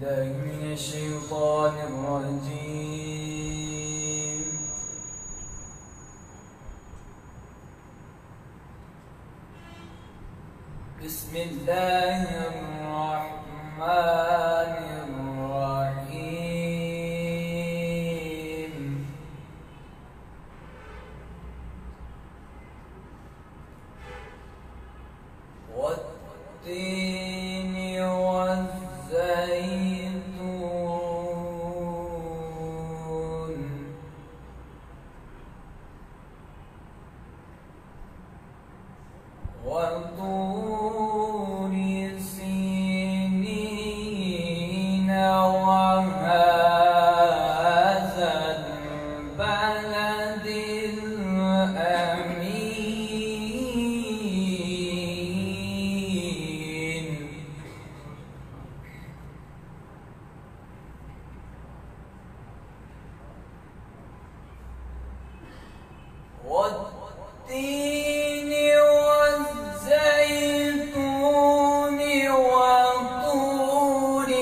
بالله من الشيطان الرجيم. بسم الله الرحمن الرحيم. والتين والزيتون وطور سينين وهذا البلد الأمين. والتين والزيتون وطور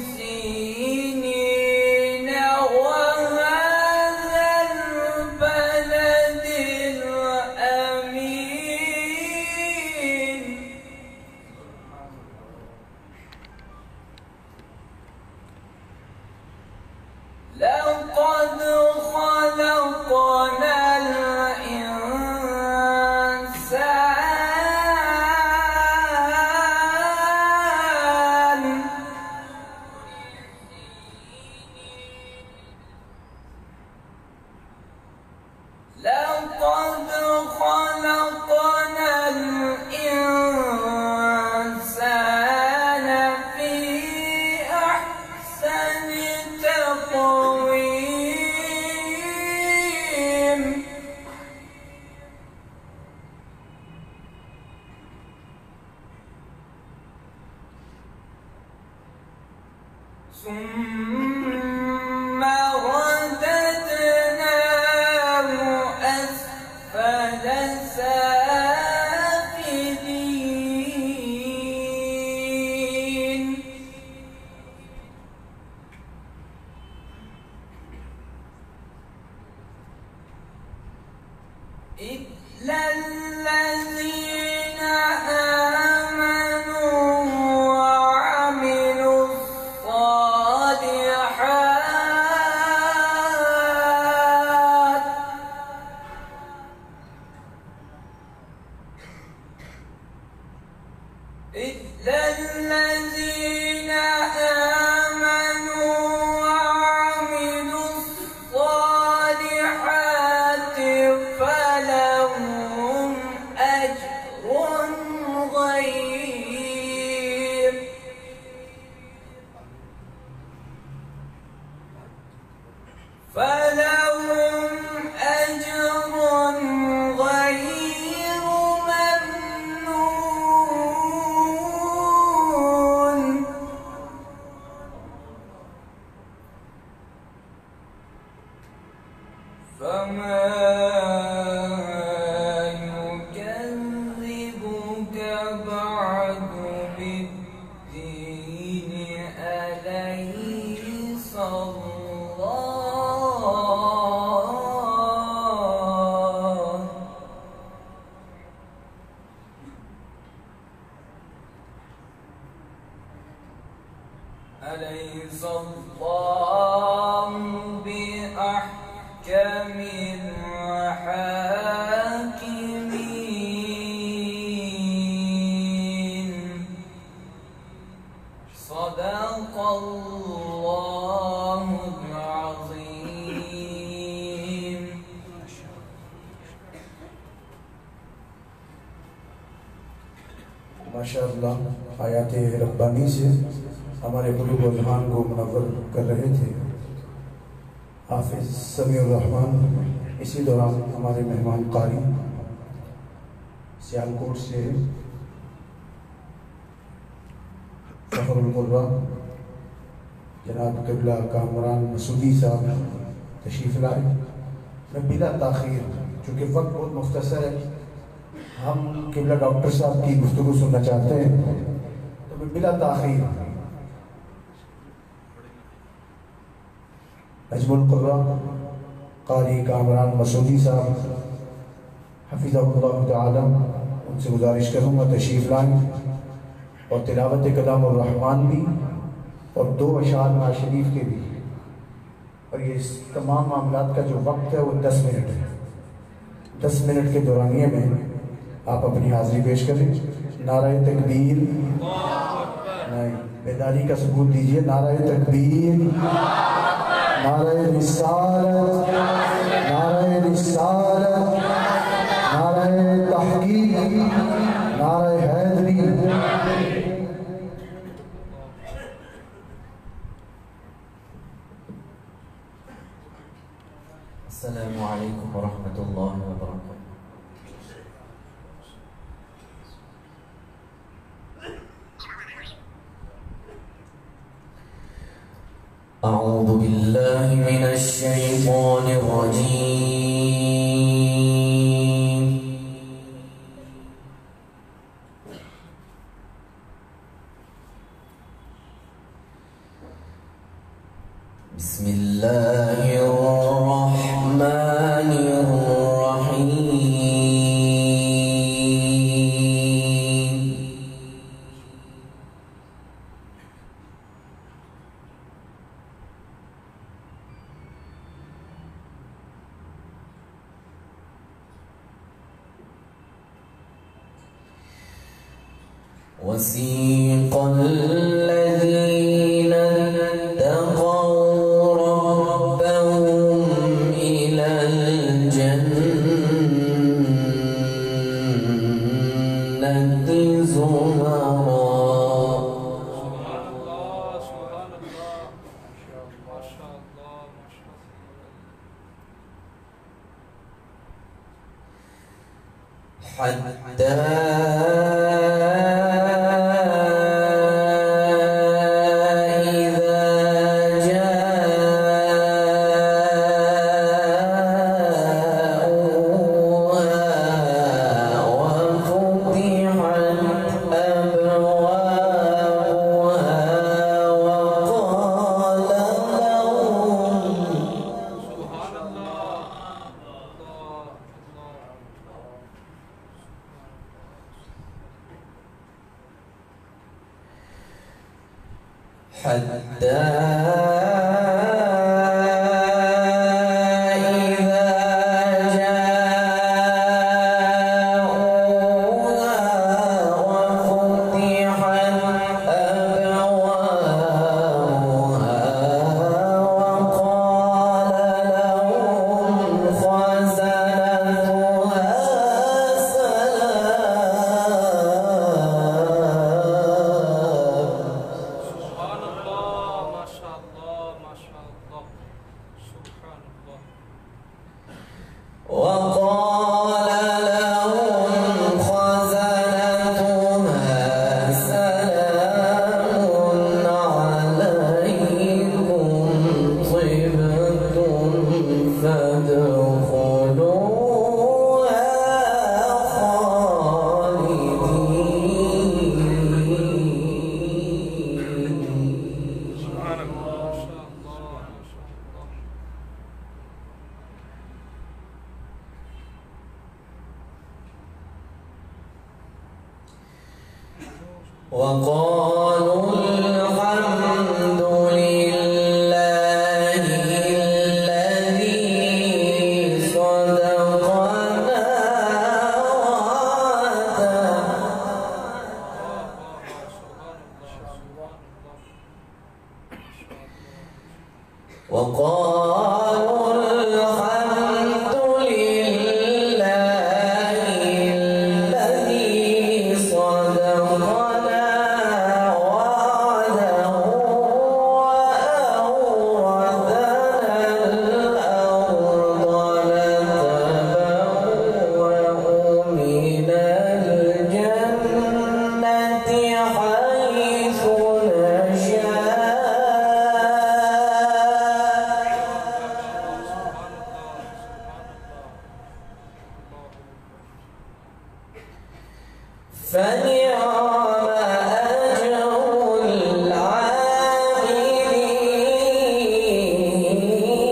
سينين وهذا البلد الأمين. لقد خلقنا لقد خلقنا الإنسان في أحسن تقويم. ثم رددناه أسفل سافلين. إلا الذين آمنوا وعملوا الصالحات إلا الذين آمنوا وعملوا الصالحات فلهم أجر غير ممنون. فما يكذبك بعد بالدين أليس الله أليس الله بأحكم الحاكمين. صدق الله العظيم. माशाअल्लाह आयात रब्बानी से हमारे कुलूब और ज़बान को मुनव्वर कर रहे थे हाफिज समीउर रहमान। इसी दौरान हमारे मेहमान कारी सियालकोट से फ़खरुल क़ुर्रा जनाब क़िबला कामरान मसूदी साहब तशरीफ़ लाए। मैं बिला ताख़ीर, चूँकि वक्त बहुत मुख्तसर है, हम क़िबला डॉक्टर साहब की गुफ्तगू सुनना चाहते हैं, तो मैं बिला ताख़ीर नजमुल कुर्रा कारी कामरान मसूदी साहब हफिज़हुल्लाह ताला, उनसे गुजारिश करूँगा तशरीफ़ लाएँ और तिलावत कलामुर रहमान भी और 2 अशार नाज़ शरीफ के भी। और ये तमाम मामलात का जो वक्त है वो 10 मिनट है। 10 मिनट के दौरानिए में आप अपनी हाज़िरी पेश करें। नाराए तकबीर, नहीं बेदारी का सबूत दीजिए। नाराए तकबीर, नाराए रिसालत, नाराए रिसालत, नाराए तहकीक, नाराए हैदरी। अस्सलामु अलैकुम वरहमतुल्लाहि वबरकातुहू। أعوذ بالله من الشيطان الرجيم. بسم الله الرحمن الرحيم. وسيق الذين اتقوا ربهم إلى الجنة زمرا. حتى حتى إذا جاءوها وفتحت أبوابها وقال لهم خزنتها سلام عليكم طبتم فادخلوها وقالوا الحمد لله الذي صدقنا وعده. وقالوا الحمد لله الذي صدقنا وعده وأورثنا الأرض نتبوأ من الجنة حيث نشاء. فنعم أجر العاملين.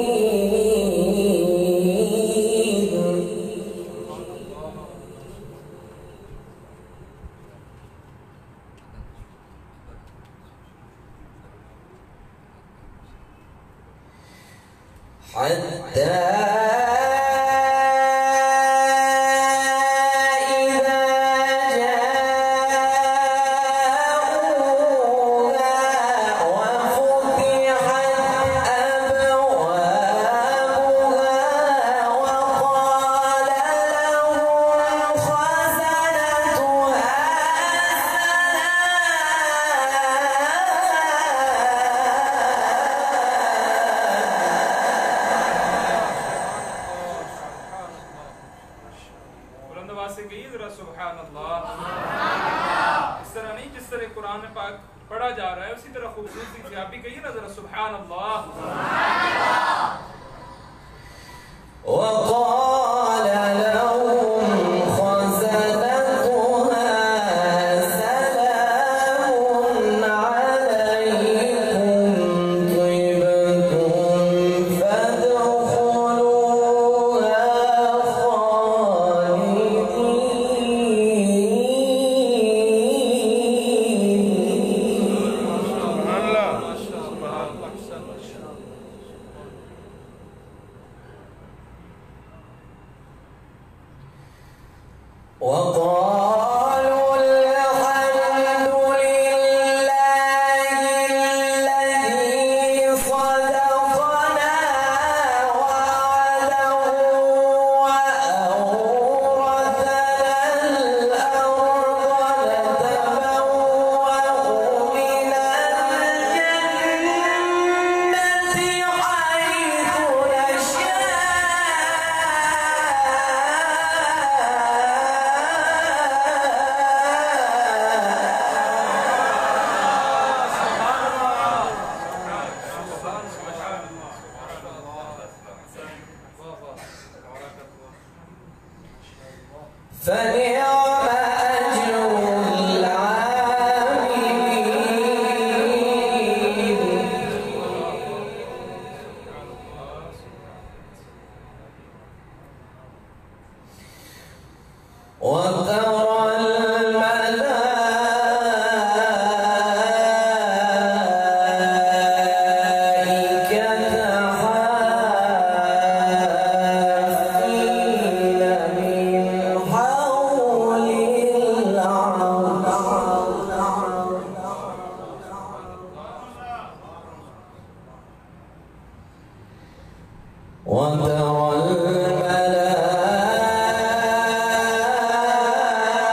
दवा से कहिए जरा सुभान अल्लाह। इस तरह नहीं जिस तरह कुरान पाक पढ़ा जा रहा है उसी तरह खूबसूरती से आप भी कहिए ना जरा सुभान अल्लाह। وقال لهم خزنتها سلام عليكم طبتم فادخلوها وقالوا الحمد لله الذي صدقنا وعده وأورثنا الأرض نتبوأ من الجنة حيث فنعم أجر العاملين وترى الملائكة حافين من حول العرش وترى الملائكة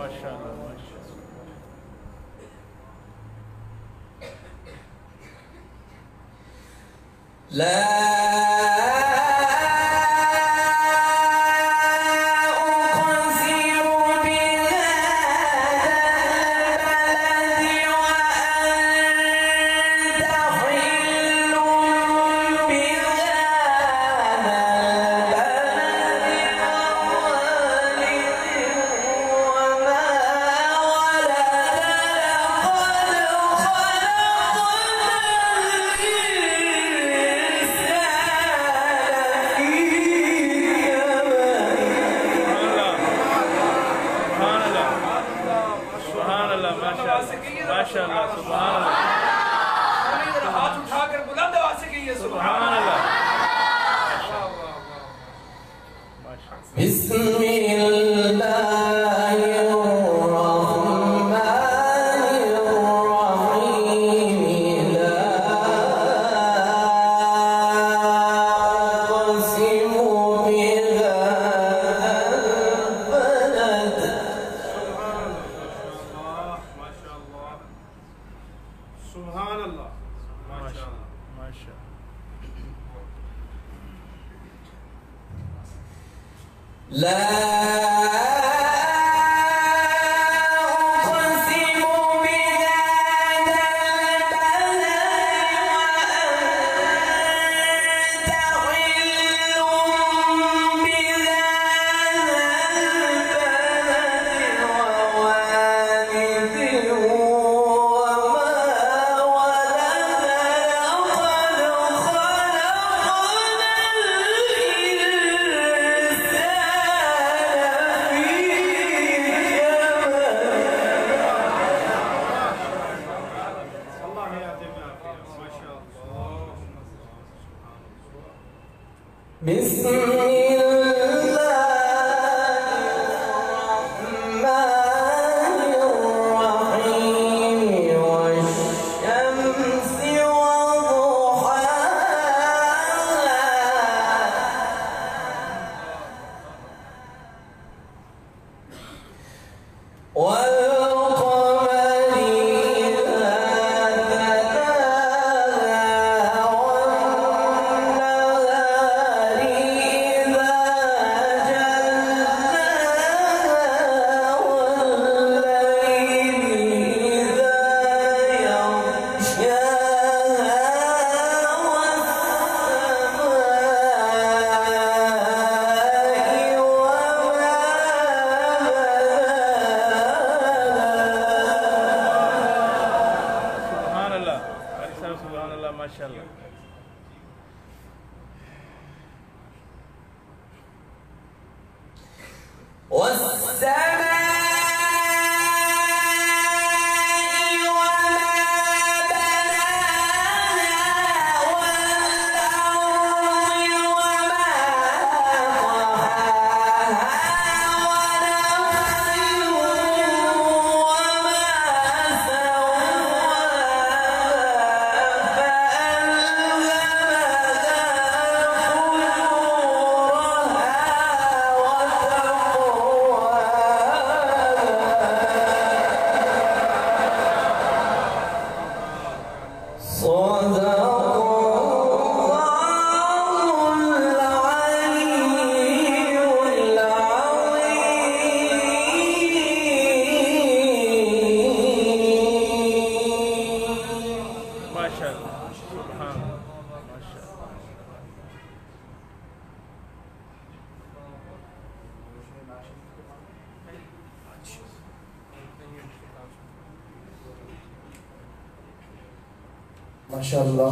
माशाअल्लाह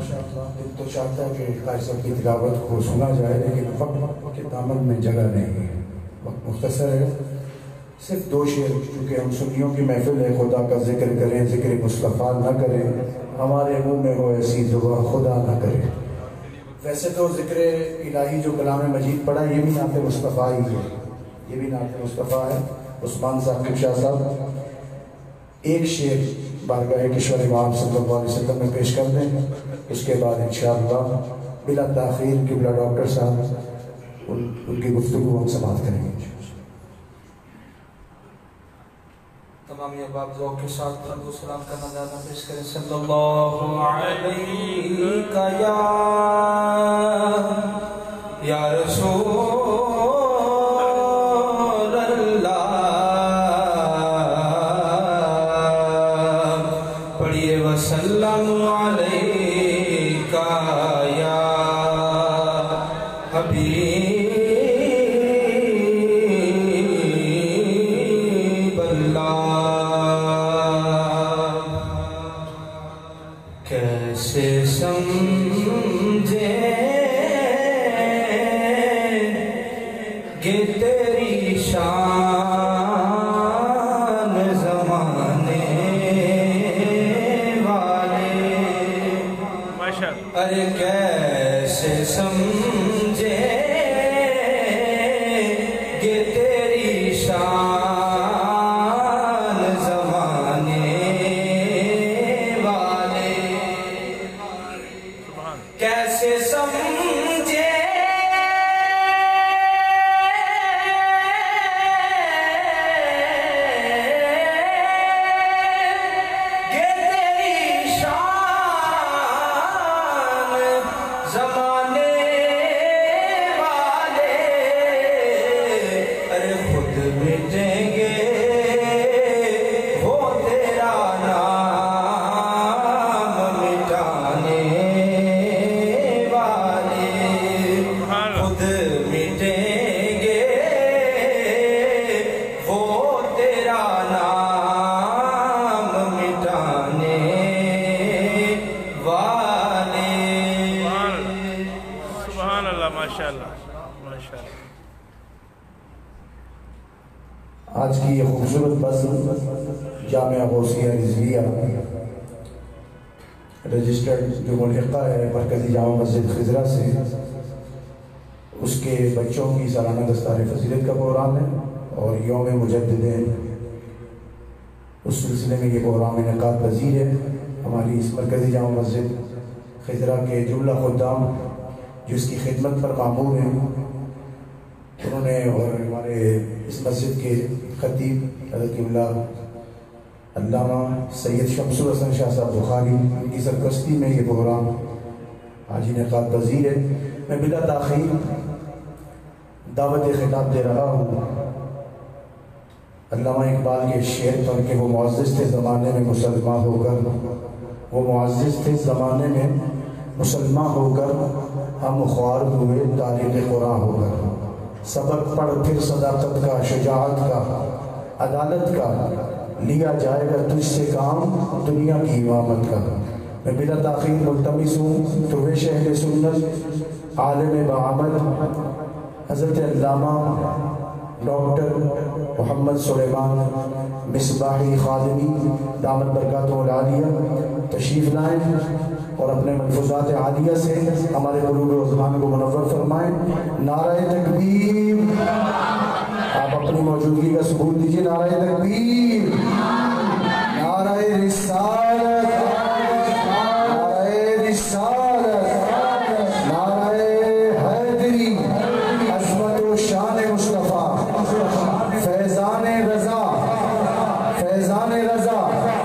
दिल तो चाहता है कि क़ारी साहब की तिलावत को सुना जाए, लेकिन वक्त के दामन में जगह नहीं है, वक्त मुख्तसर है। सिर्फ दो शेर, क्योंकि हम सुन्नियों की महफिल है, खुदा का जिक्र करें, जिक्र मुस्तफ़ा न करें, हमारे मुँह में हो ऐसी जुबान खुदा न करे। वैसे तो जिक्र इलाही जो कलाम मजीद पढ़ा ये भी नात मुस्तफ़ा ही है, ये भी नात मुस्तफ़ा है। उस्मान साकिब शाह साहब एक शेर बारगाह किशोर इमाम सल्लल्लाहु अलैहि वसल्लम में पेश कर दें, उसके बाद इंशाअल्लाह बिला ताख़ीर किबला डॉक्टर साहब उनकी गुफ्तगू हम समाप्त करेंगे। تمام احباب ذوق کے ساتھ درود و سلام کا نذرانہ پیش کریں صلی اللہ علیہ یا رسول اللہ پڑھیے وسلم علیکہ یا حبیب اللہ کیسے سمجھے کہ تیری شان زمانے والے ارے کیسے سمجھے کہ تیری شان زمانے والے کیسے سمجھے آج کی یہ خوبصورت بس جامعہ غوثیہ رضویہ رجسٹرڈ جو ملحقہ ہے مرکزی جامع مسجد خضرہ سے اس کے بچوں کی سالانہ دستار فضیلت کا پروگرام ہے اور یوم مجددین اس سلسلے میں یہ پروگرام انعقاد پذیر ہے ہماری اس مرکزی جامع مسجد خضرہ کے جملہ خدام جو اس کی خدمت پر مامور ہیں انہوں نے اور ہمارے اس مسجد کے خطیب حضرت اللہ علامہ سید شمس الحسن شاہ صاحب بخاری ان کی سرپرستی میں یہ پروگرام آج انعقاد پذیر ہے میں بلا تاخیر دعوت خطاب دے رہا ہوں علامہ اقبال کے شعر پر کہ وہ معزز تھے زمانے میں مسلمان ہو کر وہ معزز تھے زمانے میں مسلمان ہو کر ہم خوار ہوئے تاریخ قرآن ہو کر سبق پڑھ پھر صداقت کا شجاعت کا عدالت کا لیا جائے گا تجھ سے کام دنیا کی امامت کا میں بلا تاخیر ملتمس ہوں تو اہل سنت عالم بعمل حضرت علامہ ڈاکٹر محمد سلیمان مصباحی خادمی دامت برکاتہ العالیہ تشریف لائیں اور اپنے ملفوظات عالیہ سے ہمارے قلوب و اذہان کو منور فرمائیں نعرہ تکبیر آپ اپنی موجودگی کا ثبوت دیجیے نعرہ تکبیر نعرہ رسالت نعرہ رسالت نعرہ حیدری عظمت و شان مصطفیٰ فیضان رضا فیضان رضا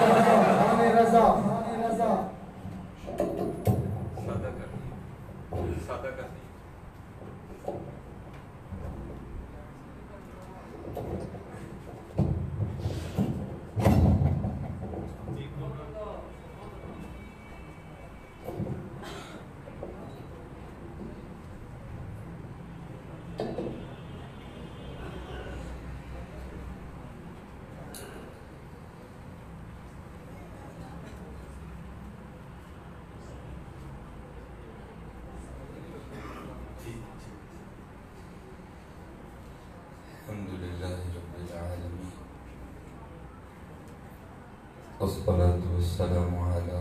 والصلاة والسلام على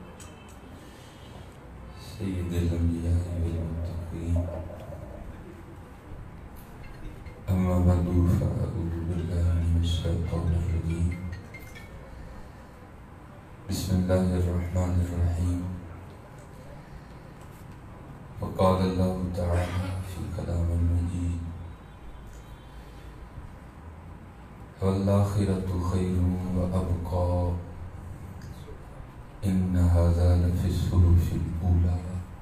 سيد الأنبياء والمتقين أما بعد فأعوذ بالله من الشيطان الرجيم بسم الله الرحمن الرحيم وقال الله تعالى في كلام المجيد والآخرة خير وأبقى إن هذا لفي الصحف الأولى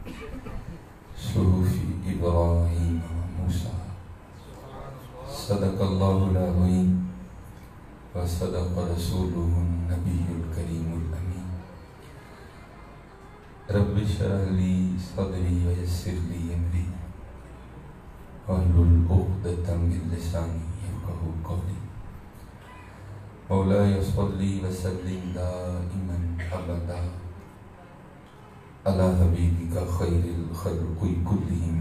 صحف إبراهيم وموسى صدق الله العظيم وصدق رسوله النبي الكريم الأمين رب اشرح لي صدري ويسر لي أمري واحلل عقدة من لساني يفقهوا قولي مولاي صل وسلم دائما أبدا على حبيبك خير الخلق كلهم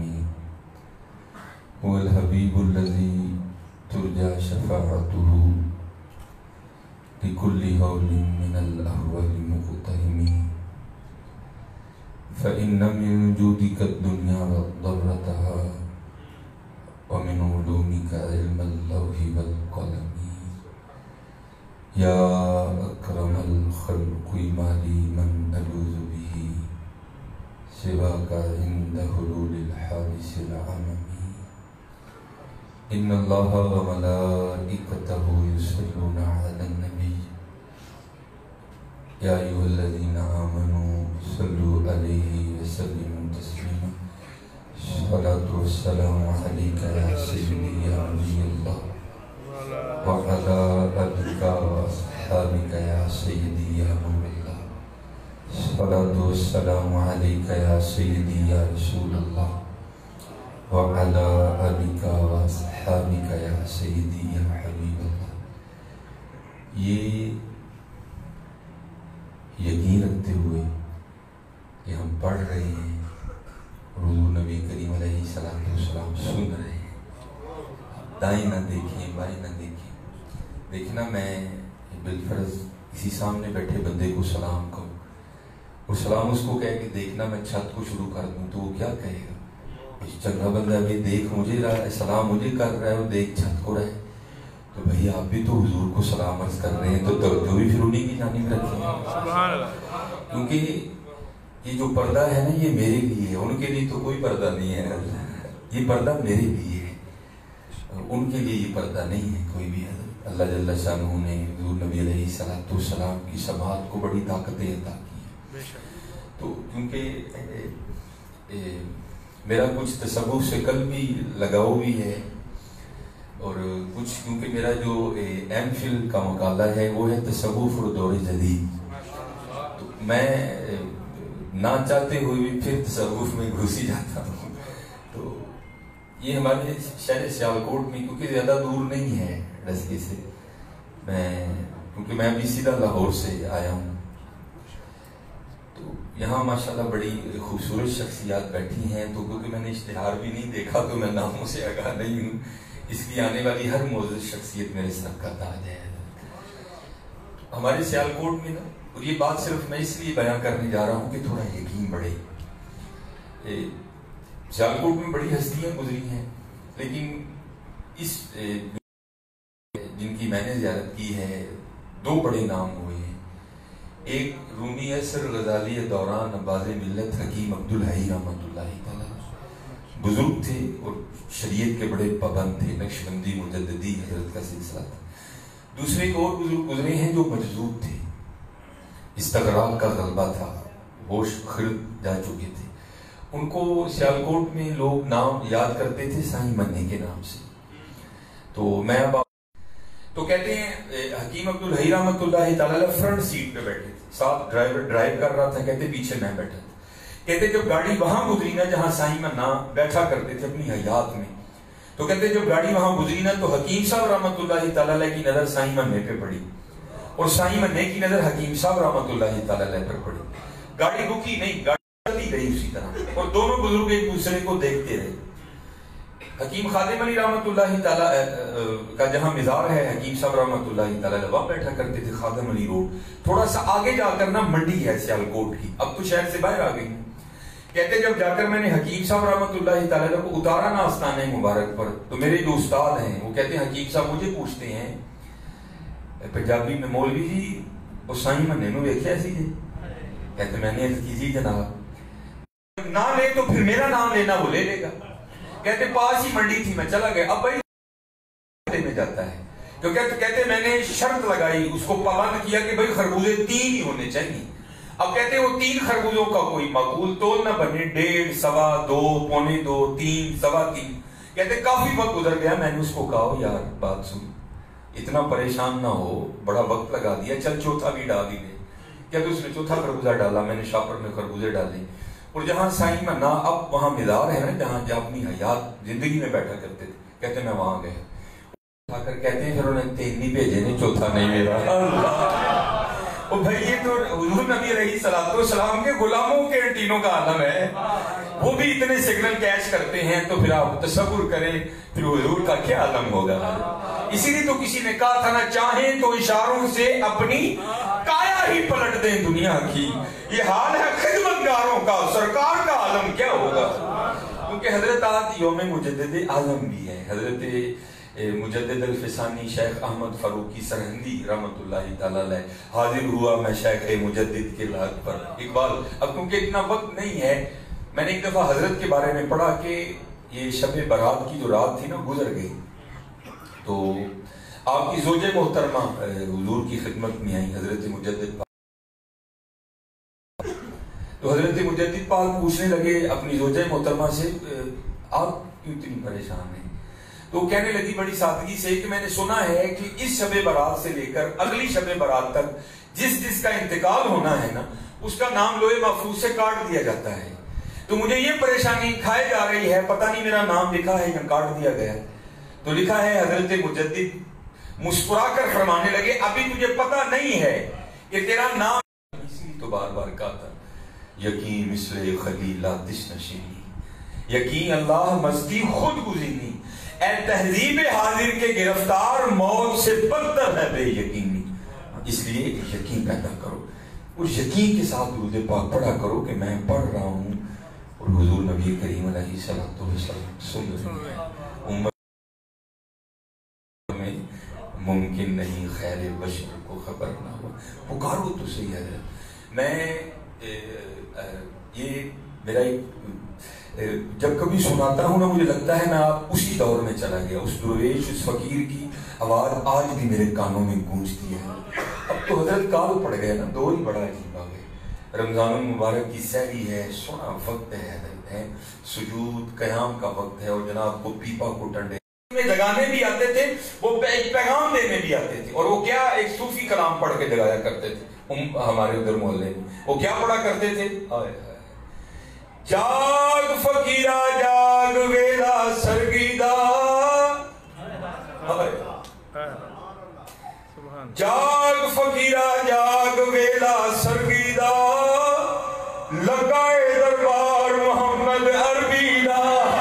هو الحبيب الذي ترجى شفاعته لكل هول من الأهوال مقتهم فإن من جودك الدنيا وضرتها ومن علومك علم اللوح والقلم يا أكرم الخلق ما لي من ألوذ به سواك عند حلول الحادث العممي إن الله وملائكته يصلون على النبي يا أيها الذين آمنوا صلوا عليه وسلموا تسليما الصلاة والسلام عليك يا سيدي يا نبي الله وعلى آلك وأصحابك يا سيدي يا نور الله الصلاة والسلام عليك يا سيدي يا رسول الله وعلى آلك وأصحابك يا سيدي يا حبيب الله. یہ یقین رکھتے ہوئے کہ ہم پڑھ رہے ہیں اور حضور نبی کریم علیہ السلام سن رہے ہیں، دائیں نہ دیکھیں بائیں نہ دیکھیں. دیکھنا میں بالفرض کسی سامنے بیٹھے بندے کو سلام کروں اور سلام اس کو کہہ کہ دیکھنا میں چھت کو شروع کر دوں تو وہ کیا کہے گا؟ چنگا بندہ ابھی دیکھ مجھے رہا ہے، سلام مجھے کر رہا ہے اور دیکھ چھت کو رہے. تو بھئی آپ بھی تو حضور کو سلام عرض کر رہے ہیں تو توجہ بھی پھر انہیں کی جانب رکھیں. کیونکہ یہ جو پردہ ہے نا یہ میرے لیے ہے، ان کے لیے تو کوئی پردہ نہیں ہے. یہ پردہ میرے لیے ہے، ان کے لیے یہ پردہ نہیں ہے کوئی بھی. اللہ جل شانہ نے حضور نبی علیہ السلام کی سماعت کو بڑی طاقتیں عطا کی ہیں. تو کیونکہ میرا کچھ تصوف سے کل بھی لگاؤ بھی ہے اور کچھ کیونکہ میرا جو ایم فل کا مقالہ ہے وہ ہے تصوف اور دور جدید. تو میں نہ چاہتے ہوئے بھی پھر تصوف میں گھس ہی جاتا ہوں. تو یہ ہمارے شہر سیالکوٹ میں کیونکہ زیادہ دور نہیں ہے رستے سے، کیونکہ میں ابھی سیدھا لاہور سے آیا ہوں. تو یہاں ماشاءاللہ بڑی خوبصورت شخصیات بیٹھی ہیں. تو کیونکہ میں نے اشتہار بھی نہیں دیکھا تو میں ناموں سے آگاہ نہیں ہوں، اس لیے آنے والی ہر معزز شخصیت میرے سر کا تاج ہے. ہمارے سیالکوٹ میں نا، اور یہ بات صرف میں اس لیے بیان کرنے جا رہا ہوں کہ تھوڑا یقین بڑھے. سیالکوٹ میں بڑی ہستیاں گزری ہیں، لیکن اس جن کی میں نے زیارت کی ہے دو بڑے نام ہوئے ہیں. ایک رومی اثر غزالی دوران باز ملت حکیم عبدالحی رحمۃ اللہ تعالی، بزرگ تھے اور شریعت کے بڑے پابند تھے، نقشبندی مجددی حضرت کا سلسلہ تھا. دوسرے ایک اور بزرگ گزرے ہیں جو مجذوب تھے، استغراق کا غلبہ تھا، ہوش خرد جا چکے تھے. ان کو سیالکوٹ میں لوگ نام یاد کرتے تھے سائیں مننے کے نام سے. تو میں اب تو کہتے ہیں حکیم عبدالحی رحمۃ اللہ تعالی فرنٹ سیٹ پہ بیٹھے تھے، ساتھ ڈرائیور ڈرائیو کر رہا تھا، کہتے پیچھے میں بیٹھا تھا. کہتے جب گاڑی وہاں گزری نا جہاں سائیں منا بیٹھا کرتے تھے اپنی حیات میں، تو کہتے جب گاڑی وہاں گزری نا تو حکیم صاحب رحمۃ اللہ تعالی کی نظر سائیں مننے پہ پڑی اور سائیں مننے کی نظر حکیم صاحب رحمۃ اللہ تعالی پر پڑی. گاڑی رکی نہیں، گاڑی چلتی رہی اسی طرح اور دونوں بزرگ ایک دوسرے کو دیکھتے رہے. حکیم خادم علی رحمۃ اللہ تعالی کا جہاں مزار ہے، حکیم صاحب رحمۃ اللہ تعالی وہاں بیٹھا کرتے تھے. خادم علی روڈ تھوڑا سا آگے جا کر نا منڈی ہے سیالکوٹ کی، اب تو شہر سے باہر آ گئی. کہتے جب جا کر میں نے حکیم صاحب رحمۃ اللہ تعالی کو اتارا نا آستانے مبارک پر، تو میرے جو استاد ہیں وہ کہتے ہیں حکیم صاحب مجھے پوچھتے ہیں پنجابی میں، مولوی جی وہ سائیں مننے میں دیکھا سی جی؟ کہتے میں نے عرض کی جی جناب نہ لے تو پھر میرا نام لینا وہ لے لے گا. کہتے پاس ہی منڈی تھی میں چلا گیا. اب بھائی میں جاتا ہے تو کہتے میں نے شرط لگائی، اس کو پابند کیا کہ بھائی خربوزے 3 ہی ہونے چاہیے. اب کہتے وہ 3 خربوزوں کا کوئی معقول تول نہ بنے، 1.5 سوا 2 پونے 2 3 سوا 3. کہتے کافی وقت گزر گیا، میں نے اس کو کہا یار بات سن، اتنا پریشان نہ ہو، بڑا وقت لگا دیا، چل چوتھا بھی ڈال ہی دے. کہتے اس نے چوتھا خربوزہ ڈالا، میں نے شاپر میں خربوزے ڈالے، اور جہاں سائیں میں نہ اب وہاں مزار ہے نا جہاں اپنی حیات زندگی میں بیٹھا کرتے تھے، کہتے میں وہاں گیا آ کر کہتے ہیں پھر انہوں نے 3 نہیں بھیجے نے، چوتھا نہیں میرا. اللہ بھائی یہ تو حضور نبی علیہ الصلوۃ والسلام کے غلاموں کے ٹینوں کا عالم ہے، وہ بھی اتنے سگنل کیچ کرتے ہیں، تو پھر آپ تصور کریں پھر حضور کا کیا عالم ہوگا. اسی لیے تو کسی نے کہا تھا نا، چاہیں تو اشاروں سے اپنی کایا ہی پلٹ دیں دنیا کی. یہ حال ہے خدمتگاروں کا، سرکار کا عالم کیا ہوگا. کیونکہ حضرت آج یوم مجدد عالم بھی ہے. حضرت مجدد الفسانی شیخ احمد فاروقی سرہندی رحمت اللہ تعالی علیہ حاضر ہوا میں شیخ مجدد کے لاغ پر. اقبال اب کیونکہ اتنا وقت نہیں ہے، میں نے ایک دفعہ حضرت کے بارے میں پڑھا کہ یہ شب برات کی جو رات تھی نا گزر گئی، تو آپ کی زوجہ محترمہ حضور کی خدمت میں آئی حضرت مجدد پاک. تو حضرت مجدد پاک پوچھنے لگے اپنی زوجہ محترمہ سے آپ کیوں اتنی پریشان ہیں. تو کہنے لگی بڑی سادگی سے کہ میں نے سنا ہے کہ اس شب برات سے لے کر اگلی شب برات تک جس کا انتقال ہونا ہے نا اس کا نام لوہے محفوظ سے کاٹ دیا جاتا ہے. تو مجھے یہ پریشانی کھائے جا رہی ہے، پتہ نہیں میرا نام لکھا ہے یا کاٹ دیا گیا. تو لکھا ہے حضرت مجدد مسکرا کر فرمانے لگے ابھی تجھے پتہ نہیں ہے کہ تیرا نام، اسی تو بار بار کہا تھا یقین مثل خلیل آتش نشینی، یقین اللہ مستی خود گزینی، اے تہذیب حاضر کے گرفتار موت سے بدتر ہے بے یقینی. اس لیے یقین پیدا کرو اور یقین کے ساتھ درود پاک پڑھا کرو کہ میں پڑھ رہا ہوں اور حضور نبی کریم علیہ الصلوۃ والسلام سن رہے ہیں. امت میں ممکن نہیں خیر بشر کو خبر نہ ہو. پکارو تو صحیح ہے. میں یہ میرا جب کبھی سناتا ہوں نا مجھے لگتا ہے میں آپ اسی دور میں چلا گیا. اس درویش اس فقیر کی آواز آج بھی میرے کانوں میں گونجتی ہے. اب تو حضرت کال پڑ گئے نا، دور ہی بڑا عجیب آ گئے. رمضان المبارک کی سحری ہے، سونا وقت ہے حضرت ہے، سجود قیام کا وقت ہے، اور جناب کو پیپا کو ٹنڈے میں جگانے بھی آتے تھے، وہ ایک پیغام دینے بھی آتے تھے. اور وہ کیا ایک صوفی کلام پڑھ کے جگایا کرتے تھے. ہمارے ادھر محلے میں وہ کیا پڑھا کرتے تھے، جاگ فقیرہ جاگ ویلا سرگیدہ، جاگ فقیرہ جاگ ویلا سرگیدہ، لگائے دربار محمد عربیدہ.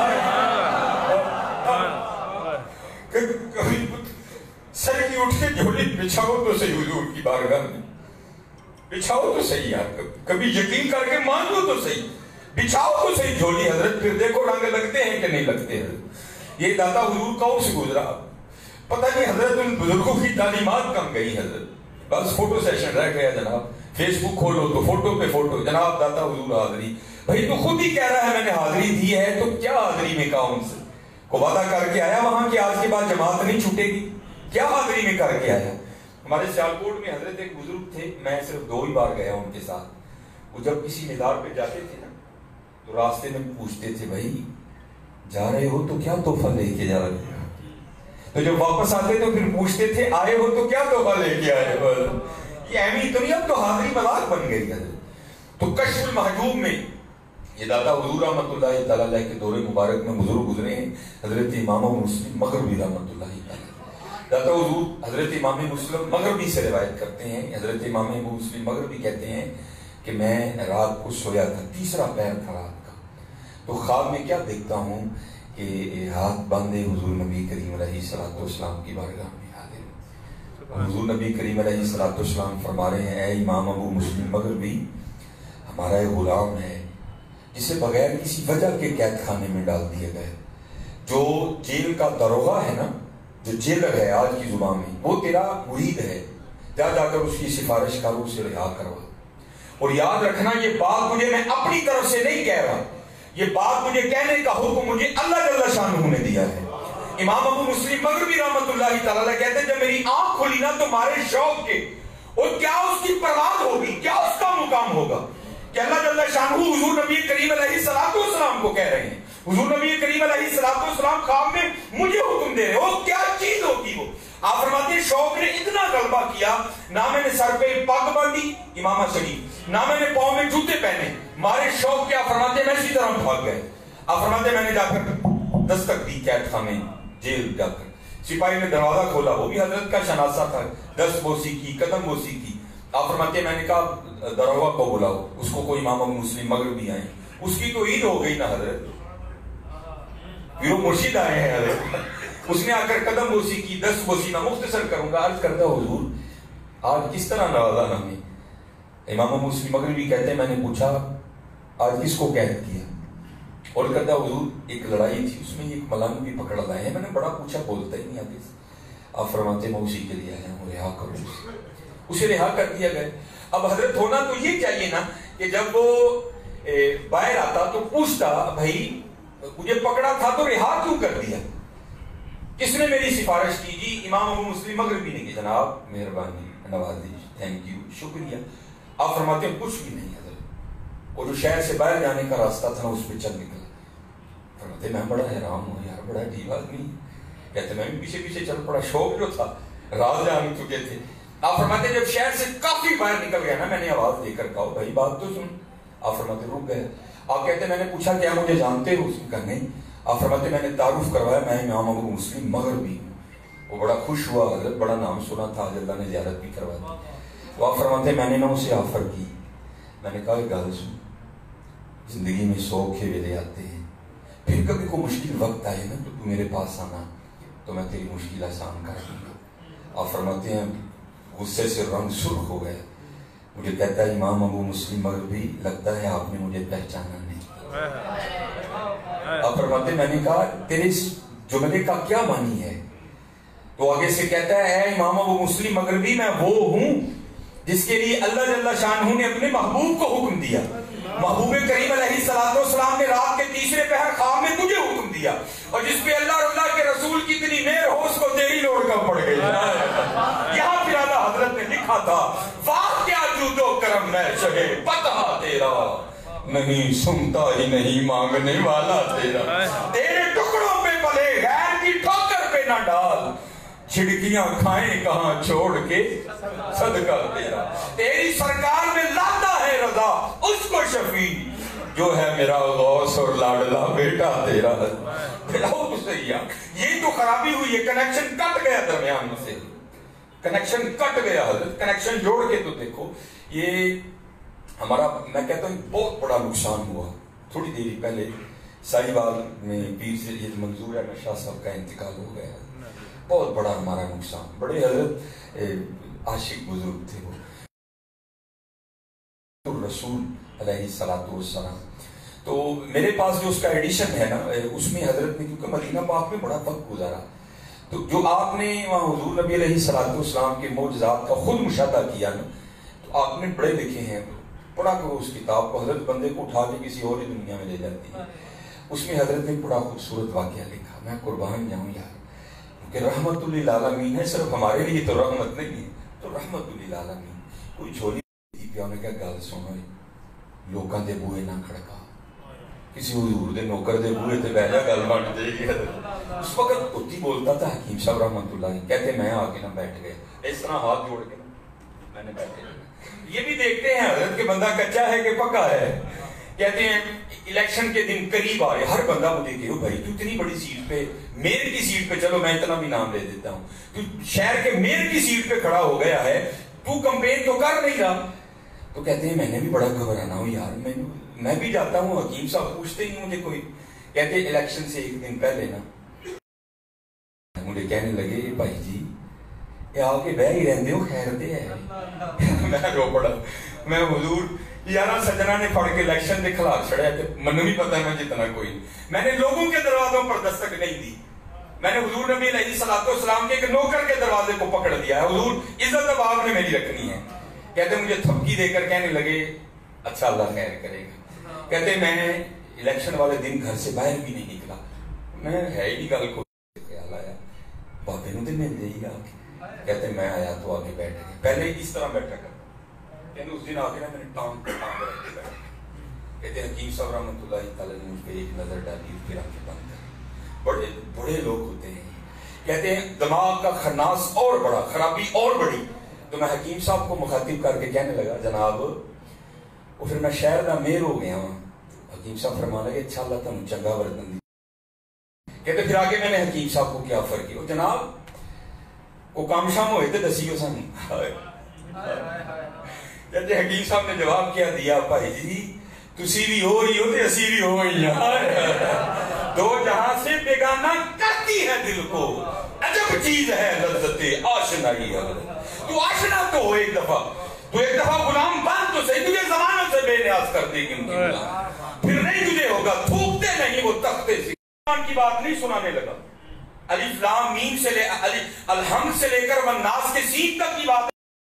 کبھی سر کی اٹھ کے جھولی بچھاؤ تو صحیح حضور کی بارگاہ میں، بچھاؤ تو صحیح یار، کبھی یقین کر کے مان لو تو صحیح، بچھاؤ تو صحیح جھولی حضرت، پھر دیکھو رنگ لگتے ہیں کہ نہیں لگتے حضرت. یہ داتا حضور کون سے گزرا پتہ نہیں حضرت، ان بزرگوں کی تعلیمات کم گئی حضرت. بس فوٹو سیشن رہ گیا جناب، فیس بک کھولو تو فوٹو پہ فوٹو، جناب داتا حضور حاضری. بھائی تو خود ہی کہہ رہا ہے میں نے حاضری دی ہے، تو کیا حاضری میں کہا ان سے کو وعدہ کر کے آیا وہاں کہ آج کے بعد جماعت نہیں چھوٹے گی، کیا حاضری میں کر کے آیا. ہمارے سیالکوٹ میں حضرت ایک بزرگ تھے، میں صرف 2 ہی بار گیا ان کے ساتھ. وہ جب کسی مزار پہ جاتے تھے نا تو راستے میں پوچھتے تھے بھائی جا رہے ہو تو کیا تحفہ لے کے جا رہے ہو، تو جب واپس آتے تو پھر پوچھتے تھے آئے ہو تو کیا تحفہ لے کے آئے ہو. یہ اہمی دنیا تو حاضری مذاق بن گئی ہے. تو کشف المحجوب میں یہ داتا حضور رحمۃ اللہ تعالی علیہ کے دور مبارک میں بزرگ گزرے ہیں. حضرت امام مسلم مغربی رحمۃ اللہ تعالی داتا حضور حضرت امام مسلم مغربی سے روایت کرتے ہیں. حضرت امام مسلم مغربی کہتے ہیں کہ میں رات کو سویا تھا، تیسرا پہر تھا رات کا، تو خواب میں کیا دیکھتا ہوں کہ ہاتھ باندھے حضور نبی کریم علیہ الصلوۃ والسلام کی بارگاہ میں حاضر. حضور نبی کریم علیہ الصلوۃ والسلام فرما رہے ہیں اے امام ابو مسلم مغربی، ہمارا ایک غلام ہے جسے بغیر کسی وجہ کے قید خانے میں ڈال دیا گئے. جو جیل کا داروغہ ہے نا، جو جیلر ہے آج کی زبان میں، وہ تیرا مرید ہے، جا کر اس کی سفارش کاروں سے رہا کروا. اور یاد رکھنا یہ بات مجھے میں اپنی طرف سے نہیں کہہ رہا، یہ بات مجھے کہنے کا حکم مجھے اللہ جل شانہ نے دیا ہے. امام ابو مسلم مغربی رحمت اللہ تعالی کہتے ہیں جب میری آنکھ کھلی نا تو مارے شوق کے اور کیا اس کی پرواز ہوگی، کیا اس کا مقام ہوگا کہ اللہ جل شانہ حضور نبی کریم علیہ السلام کو کہہ رہے ہیں، حضور نبی کریم علیہ السلام خواب میں مجھے حکم دے رہے ہیں، وہ کیا چیز ہوگی وہ؟ آپ فرماتے ہیں شوق نے اتنا غلبہ کیا، نہ میں نے سر پہ پگ باندھی امامہ شریف، نہ میں نے پاؤں میں جوتے پہنے، مارے شوق کے آپ فرماتے ہیں میں اسی طرح بھاگ گئے۔ آپ فرماتے ہیں میں نے جا کر دستک دی قید خانے جیل جا کر، سپاہی نے دروازہ کھولا، وہ بھی حضرت کا شناسہ تھا، دست بوسی کی، قدم بوسی کی۔ آپ فرماتے ہیں میں نے کہا دروازہ کو بلاؤ، اس کو کوئی امام ابو مسلم مغربی آئے، اس کی تو عید ہو گئی نا حضرت، پھر وہ مرشد آئے ہیں حضرت، اس نے آ کر قدم بوسی کی، دست بوسی۔ میں مختصر کروں گا، عرض کرتا حضور آج کس طرح نوازا ہمیں؟ امام ابو مسلم مغربی کہتے ہیں میں نے پوچھا آج کس کو قید کیا؟ اور کہتا حضور ایک لڑائی تھی، اس میں ایک ملنگ بھی پکڑ لائے ہیں، میں نے بڑا پوچھا بولتا ہی نہیں آگے سے۔ آپ فرماتے ہیں میں اسی کے لیے آیا ہوں، رہا کرو اسے رہا کر دیا گیا۔ اب حضرت ہونا تو یہ چاہیے نا کہ جب وہ باہر آتا تو پوچھتا بھائی مجھے پکڑا تھا تو رہا کیوں کر دیا؟ کس نے میری سفارش کی؟ جی امام ابو مسلم مغربی نے کی۔ جناب مہربانی، نوازی، تھینک یو، شکریہ۔ آپ فرماتے ہیں کچھ بھی نہیں حضرت، وہ جو شہر سے باہر جانے کا راستہ تھا اس پہ چل نکلا۔ فرماتے میں بڑا حیران ہوں یار، بڑا عجیب آدمی۔ کہتے میں بھی پیچھے پیچھے چل پڑا، شوق جو تھا، راز جان چکے تھے۔ آپ فرماتے جب شہر سے کافی باہر نکل گیا نا میں نے آواز دے کر کہا بھائی بات تو سن۔ آپ فرماتے رک گئے۔ آپ کہتے میں نے پوچھا کیا مجھے جانتے ہو؟ اس نے کہا نہیں۔ آپ فرماتے میں نے تعارف کروایا میں امام ابو مسلم مغربی ہوں۔ وہ بڑا خوش ہوا، حضرت بڑا نام سنا تھا، اللہ نے زیارت بھی کروا دی۔ تو آپ فرماتے میں نے نا اسے آفر کی، میں نے کہا ایک گل سن، زندگی میں سوکھے ویلے آتے ہیں، پھر کبھی کوئی مشکل وقت آئے نا تو میرے پاس آنا تو میں تیری مشکل آسان کر دوں گا۔ آپ فرماتے ہیں غصے سے رنگ سرخ ہو گیا، مجھے کہتا ہے امام ابو مسلم مغربی لگتا ہے آپ نے مجھے پہچانا نہیں۔ آپ فرماتے میں نے کہا تیرے اس جملے کا کیا معنی ہے؟ تو آگے سے کہتا ہے اے امام ابو مسلم مغربی میں وہ ہوں جس کے لیے اللہ جل شانہ نے اپنے محبوب کو حکم دیا، محبوب کریم علیہ السلام نے رات کے تیسرے پہر خواب میں تجھے حکم دیا، اور جس پہ اللہ اور اللہ کے رسول کی اتنی مہر ہو اس کو تیری لوڑ کم پڑ گئی۔ یہاں پھر اعلیٰ حضرت نے لکھا تھا واہ کیا جود و کرم میں چہے پتہ تیرا، نہیں سنتا ہی نہیں مانگنے والا تیرا، تیرے ٹکڑوں پہ پلے غیر کی ٹھوکر پہ نہ ڈال، چھڑکیاں کھائیں کہاں چھوڑ کے صدقہ تیرا، تیری سرکار میں لاتا ہے رضا اس کو شفیع جو ہے میرا غوث اور لاڈلا بیٹا تیرا۔ یہ تو خرابی ہوئی ہے، کنیکشن کٹ گیا درمیان میں سے، کنیکشن کٹ گیا حضرت، کنیکشن جوڑ کے تو دیکھو یہ ہمارا میں کہتا ہوں بہت بڑا نقصان ہوا۔ تھوڑی دیر پہلے ساہیوال میں پیر سید منظور احمد شاہ صاحب کا انتقال ہو گیا، بہت بڑا ہمارا نقصان، بڑے حضرت عاشق بزرگ تھے وہ رسول علیہ السلام۔ تو میرے پاس جو اس کا ایڈیشن ہے نا اس میں حضرت نے کیونکہ مدینہ پاک میں بڑا وقت گزارا، تو جو آپ نے وہاں حضور نبی علیہ السلام کے معجزات کا خود مشاہدہ کیا نا تو آپ نے بڑے لکھے ہیں، پڑھا کرو اس کتاب کو، حضرت بندے کو اٹھا کے کسی اور ہی دنیا میں لے جاتی ہے۔ اس میں حضرت نے بڑا خوبصورت واقعہ لکھا، میں قربان جاؤں یار کہ رحمت للعالمین ہے، صرف ہمارے لیے تو رحمت نہیں ہے، تو رحمت للعالمین۔ کوئی جھولی تھی پیا نے کہا گل سنو لوکاں دے بوئے نہ کھڑکا، کسی حضور دے نوکر دے بوئے تے بیٹھا گل بن جائے گی۔ اس وقت کتی بولتا تھا حکیم صاحب رحمت اللہ علیہ، کہتے میں آ کے نہ بیٹھ گئے اس طرح ہاتھ جوڑ کے میں نے بیٹھے۔ یہ بھی دیکھتے ہیں حضرت کہ بندہ کچا ہے کہ پکا ہے۔ کہتے ہیں الیکشن کے دن قریب آئے، ہر بندہ مجھے کہو بھائی تو اتنی بڑی سیٹ پہ، میئر کی سیٹ پہ، چلو میں اتنا بھی نام لے دیتا ہوں، تو شہر کے میئر کی سیٹ پہ کھڑا ہو گیا ہے، تو کمپین تو کر نہیں رہا۔ تو کہتے ہیں میں نے بھی بڑا گھبرانا ہوں یار، میں بھی جاتا ہوں، حکیم صاحب پوچھتے ہی مجھے کوئی۔ کہتے ہیں الیکشن سے ایک دن پہلے نا مجھے کہنے لگے بھائی جی یہ آ کے بہ ہی رہندے ہو خیر دے ہے۔ میں رو پڑا، میں حضور یارہ سجنا نے پڑھ کے الیکشن دے خلاف چھڑیا کہ منو بھی پتہ ہے میں جتنا کوئی، میں نے لوگوں کے دروازوں پر دستک نہیں دی، میں نے حضور نبی علیہ السلام کے ایک نوکر کے دروازے کو پکڑ دیا ہے، حضور عزت اب آپ نے میری رکھنی ہے۔ کہتے مجھے تھپکی دے کر کہنے لگے اچھا اللہ خیر کرے گا۔ کہتے میں الیکشن والے دن گھر سے باہر بھی نہیں نکلا، میں ہے ہی گل کو تینوں تو مل جائے گا. کہتے میں آیا تو آگے بیٹھ گئے. پہلے اس طرح بیٹھا کر کہتے اس دن آ کے نا میں نے ٹانگ رکھ کے بیٹھا. کہتے حکیم صاحب رحمۃ اللہ تعالیٰ نے مجھ پہ ایک نظر ڈالی, پھر آنکھیں بند کر. بڑے بڑے لوگ ہوتے ہیں, کہتے ہیں دماغ کا خناس اور بڑا, خرابی اور بڑی. تو میں حکیم صاحب کو مخاطب کر کے کہنے لگا جناب, وہ پھر میں شہر کا میر ہو گیا ہوں. حکیم صاحب فرمانے لگے اچھا اللہ تم چنگا برتن دی. کہتے پھر آگے میں نے حکیم صاحب کو کیا فرق کیا, جناب کو کام شام ہوئے تھے دسیو سن. کہتے حکیم صاحب نے جواب کیا دیا, بھائی جی تسی بھی ہو ہی ہو تے اسی بھی ہو ہی ہیں. دو جہاں سے بیگانہ کرتی ہے دل کو, عجب چیز ہے لذت آشنائی ہے. تو آشنا تو ہو ایک دفعہ, تو ایک دفعہ غلام بن تو صحیح, تجھے زمانوں سے بے نیاز کر دے گی ان کی غلام, پھر نہیں تجھے ہوگا تھوکتے نہیں وہ تختے سے. قرآن کی بات نہیں سنانے لگا, الف لام میم سے لے الحمد سے لے کر والناس کے سین تک کی بات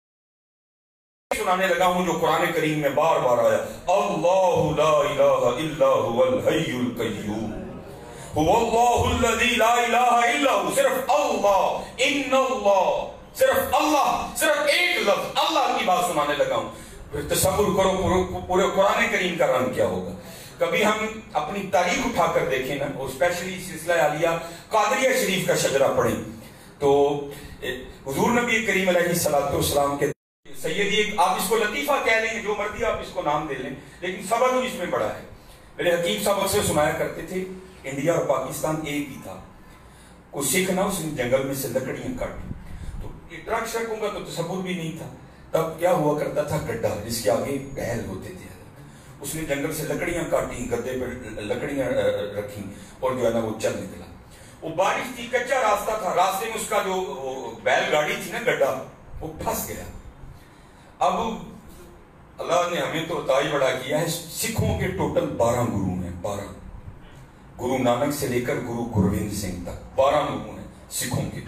سنانے لگا ہوں جو قرآن کریم میں بار بار آیا. اللہ لا الہ الا هو الحی القیوم هو اللہ الذی لا الہ الا هو. صرف اللہ, ان اللہ, صرف اللہ, صرف ایک لفظ اللہ کی بات سنانے لگا ہوں. پھر تصور کرو پورے قرآن کریم کا رنگ کیا ہوگا. کبھی ہم اپنی تاریخ اٹھا کر دیکھیں نا, اور اسپیشلی سلسلہ عالیہ قادریہ شریف کا شجرہ پڑھیں, تو حضور نبی کریم علیہ السلام کے سیدی, ایک آپ اس کو لطیفہ کہہ لیں, جو مرضی آپ اس کو نام دے لیں, لیکن سبب اس میں بڑا ہے. میرے حکیم صاحب اکثر سنایا کرتے تھے انڈیا اور پاکستان ایک ہی تھا. کوئی سکھ نا اس نے جنگل میں سے لکڑیاں کاٹی, تو ٹرک شرکوں کا تو تصور بھی نہیں تھا. تب کیا ہوا کرتا تھا, گڈھا جس کے آگے بیل ہوتے تھے. اس نے جنگل سے لکڑیاں کاٹی, گدے پہ لکڑیاں رکھی, اور جو ہے نا وہ چل نکلا. وہ بارش تھی, کچا راستہ تھا, راستے میں اس کا جو بیل گاڑی تھی نا گڈھا, وہ پھنس گیا. اب اللہ نے ہمیں تو عطا ہی بڑا کیا ہے, سکھوں کے ٹوٹل 12 گرو ہیں. 12 گرو نانک سے لے کر گرو گوبند سنگھ تک 12 گرو ہیں سکھوں کے.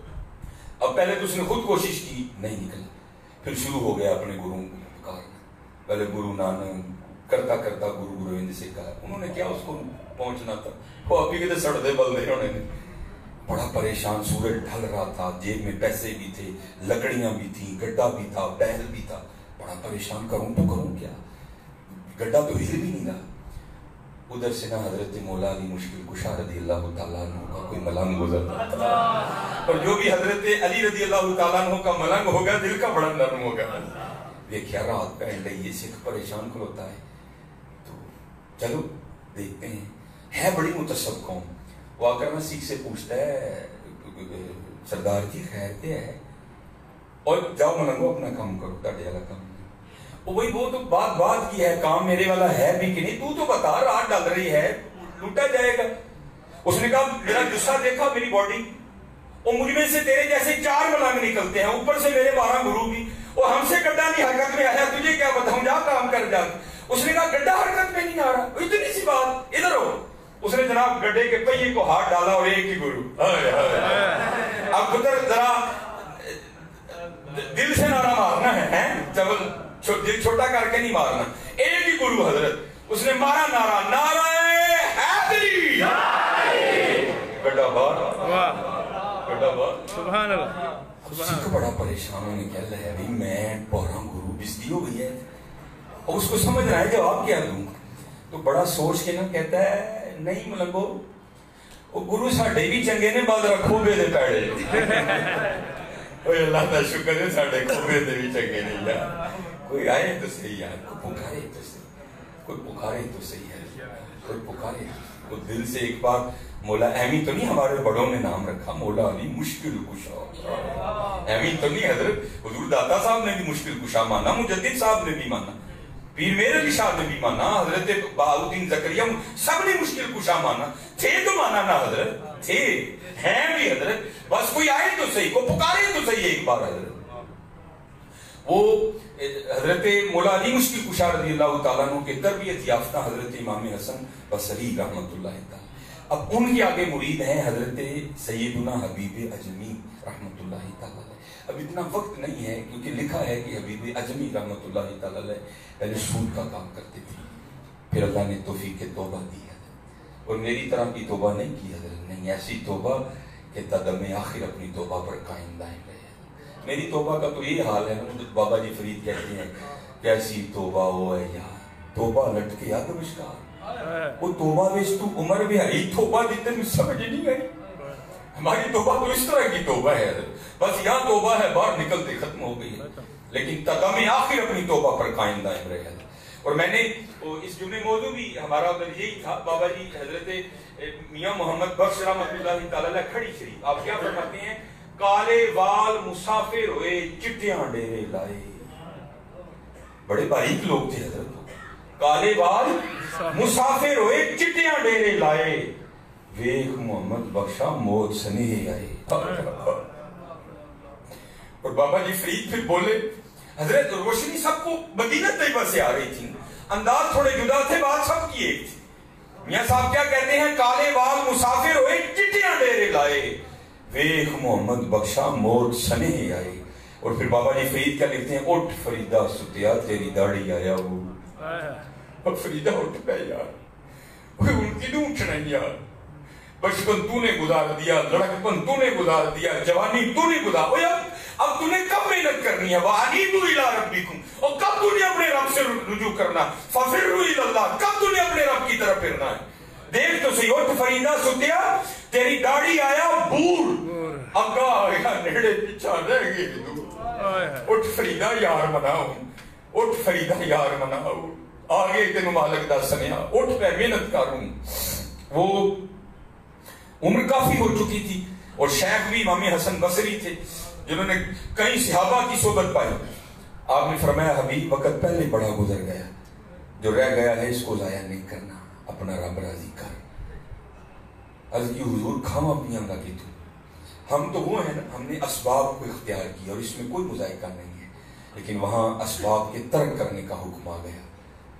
اب پہلے تو اس نے خود کوشش کی, نہیں نکلا, پھر شروع ہو گیا اپنے گرو کو پکارنا. پہلے گرو نانک کرتا کرتا گرو گوبند سنگھ کا, انہوں نے کیا اس کو پہنچنا تھا, وہ ابھی کے سڑتے بلدے ہونے نے. بڑا پریشان, سورج ڈھل رہا تھا, جیب میں پیسے بھی تھے, لکڑیاں بھی تھیں, گڈھا بھی تھا, بیل بھی تھا. بڑا پریشان, کروں تو کروں کیا, گڈھا تو ہل بھی نہیں رہا. ادھر سے نا حضرت مولا علی مشکل کشا رضی اللہ تعالیٰ عنہ کا کوئی ملنگ گزرتا تھا, اور جو بھی حضرت علی رضی اللہ تعالیٰ عنہ کا ملنگ ہوگا دل کا بڑا نرم ہوگا. دیکھیا رات کا اینڈ, یہ سکھ پریشان کھلوتا ہے, تو چلو دیکھتے ہیں. ہے بڑی متصب قوم. وہ آ کر میں سکھ سے پوچھتا ہے سردار جی خیر کیا ہے, اور جاؤ ملنگو اپنا کام کرو, تاڑے والا کام. وہی وہ تو بات کی ہے, کام میرے والا ہے بھی کہ نہیں, تو بتا, رات ڈال رہی ہے, لوٹا جائے گا. اس نے کہا میرا جسہ دیکھا, میری باڈی, اور مجھ میں سے تیرے جیسے 4 ملنگ نکلتے ہیں, اوپر سے میرے 12 گرو بھی, اور ہم سے گڈھا نہیں حرکت میں آیا, تجھے کیا بتاؤں, جا کام کر جا. اس نے کہا گڈھا حرکت میں نہیں آ رہا, اتنی سی بات, ادھر ہو. اس نے جناب گڈھے کے پہیے کو ہاتھ ڈالا, اور ایک ہی گرو. اب پتر ذرا دل سے نعرہ مارنا ہے, جب دل چھوٹا کر کے نہیں مارنا, ایک ہی گرو حضرت. اس نے مارا نعرہ, نعرہ حیدری, گڈھا بار, گڈھا بار. سبحان اللہ. سکھ بڑا پریشان ہونے کہہ رہا ہے, بھائی میں 12 گرو بستی ہو گئی ہے, اور اس کو سمجھ رہا ہے جواب کیا دوں. تو بڑا سوچ کے نا کہتا ہے, نہیں ملنگو, وہ گرو ساڈے بھی چنگے نے, بعد رکھو بے دے پیڑے. اللہ کا شکر ہے ساڈے کھوبے دے بھی چنگے نہیں یار. کوئی آئے تو صحیح یار, کوئی پکارے تو صحیح, کوئی پکارے تو صحیح ہے, کوئی پکارے. وہ دل سے ایک بار, مولا ایمی تو نہیں ہمارے بڑوں نے نام رکھا, مولا علی مشکل کشا. ایمی تو نہیں, حضرت حضور داتا صاحب نے بھی مشکل کشا مانا, مجدد صاحب نے بھی مانا, پیر میرے علی شاہ نے بھی مانا, حضرت بہاؤالدین زکریا, سب نے مشکل کشا مانا. تھے تو مانا نا حضرت, تھے, ہیں بھی حضرت, بس کوئی آئے تو صحیح, کو پکارے تو صحیح ایک بار حضرت. وہ حضرت مولا علی مشکل کشا رضی اللہ تعالیٰ عنہ کے تربیت یافتہ حضرت امام حسن بصری رحمۃ اللہ تعالیٰ. اب ان کے آگے مرید ہیں حضرت سیدنا حبیب اجمی رحمۃ اللہ تعالیٰ. اب اتنا وقت نہیں ہے, کیونکہ لکھا ہے کہ حبیب اجمی رحمۃ اللہ تعالیٰ پہلے سود کا کام کرتے تھے, پھر اللہ نے توفیق توبہ دی ہے, اور میری طرح کی توبہ نہیں کی حضرت, نہیں ایسی توبہ کہ تدم آخر اپنی توبہ پر قائم دائم رہے. میری توبہ کا تو یہ حال ہے نا, بابا جی فرید کہتے ہیں کیسی توبہ ہو ہے یار, توبہ لٹ کے یاد مشکار وہ توبہ ویس تو عمر بھی ہے توبہ دیتے مجھ سمجھ نہیں گئی. ہماری توبہ تو اس طرح کی توبہ ہے, بس یہاں توبہ ہے باہر نکلتے ختم ہو گئی ہے, لیکن تدم آخر اپنی توبہ پر قائم دائم رہے. اور میں نے اس جمعے موضوع بھی ہمارا ادھر یہی تھا, بابا جی حضرت میاں محمد بخش رحمۃ اللہ تعالی کھڑی شریف آپ کیا فرماتے ہیں, کالے وال مسافر ہوئے چٹیاں ڈیرے لائے. بڑے باریک لوگ تھے حضرت, کالے وال مسافر ہوئے چٹیاں ڈیرے لائے, ویخ محمد بخشا موت سنیہ آئے. اور بابا جی فرید پھر بولے, حضرت روشنی سب کو مدینہ طیبہ سے آ رہی تھی, انداز تھوڑے جدا تھے, بات سب کی ایک تھی. میاں صاحب کیا کہتے ہیں, کالے وال مسافر ہوئے چٹیاں ڈیرے لائے, ویخ محمد بخشا موت سنیہ آئے. اور پھر بابا جی فرید کیا لکھتے ہیں, اٹھ فریدہ ستیا تیری داڑھی آیا ہو. اور فریدہ اٹھ پہ یار, ان کی نہیں اٹھنا یار, بچپن تو نے گزار دیا, لڑکپن تو نے گزار دیا, جوانی تو نے گزار, اب تو نے کب محنت کرنی ہے, وَأَنِيبُوا إِلَىٰ رَبِّكُمْ, اور کب تو نے اپنے رب سے رجوع کرنا, فَفِرُّوا إِلَى اللَّهِ, کب تو نے اپنے رب کی طرف پھرنا ہے. دیکھ تو صحیح, اٹھ فریدہ ستیا تیری داڑھی آیا بور, اگا آیا نیڑے پیچھا رہ گئی دور. اٹھ فریدہ یار مناؤ, اٹھ فریدہ یار مناؤ, آگے تینوں مالک دا سنیا, اٹھ پہ محنت کروں. وہ عمر کافی ہو چکی تھی, اور شیخ بھی امام حسن بصری تھے جنہوں نے کئی صحابہ کی صحبت پائی. آپ نے فرمایا حبیب وقت پہلے بڑا گزر گیا, جو رہ گیا ہے اس کو ضائع نہیں کرنا, اپنا رب راضی کر. عرض کی حضور کھاما پیاں گا کہ تو, ہم تو وہ ہیں نا, ہم نے اسباب کو اختیار کیا اور اس میں کوئی مذائقہ نہیں ہے, لیکن وہاں اسباب کے ترک کرنے کا حکم آ گیا.